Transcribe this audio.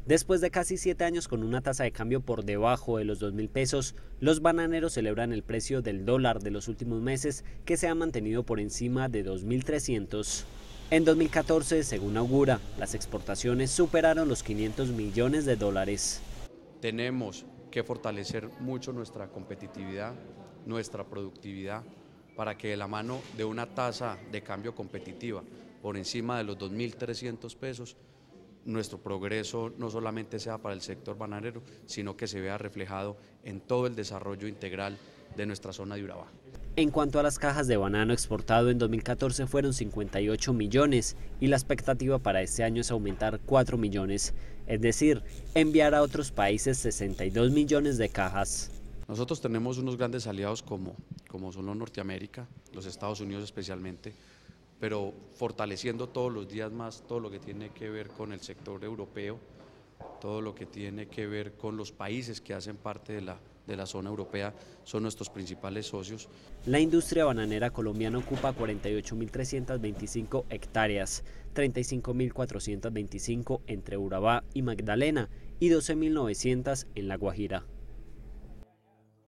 Después de casi 7 años con una tasa de cambio por debajo de los 2.000 pesos, los bananeros celebran el precio del dólar de los últimos meses, que se ha mantenido por encima de 2.300. En 2014, según augura, las exportaciones superaron los 500 millones de dólares. Tenemos que fortalecer mucho nuestra competitividad, nuestra productividad, para que de la mano de una tasa de cambio competitiva por encima de los 2.300 pesos, nuestro progreso no solamente sea para el sector bananero, sino que se vea reflejado en todo el desarrollo integral de nuestra zona de Urabá. En cuanto a las cajas de banano exportado en 2014 fueron 58 millones y la expectativa para este año es aumentar 4 millones, es decir, enviar a otros países 62 millones de cajas. Nosotros tenemos unos grandes aliados como son los Norteamérica, los Estados Unidos especialmente, pero fortaleciendo todos los días más todo lo que tiene que ver con el sector europeo, todo lo que tiene que ver con los países que hacen parte de la zona europea, son nuestros principales socios. La industria bananera colombiana ocupa 48.325 hectáreas, 35.425 entre Urabá y Magdalena y 12.900 en La Guajira.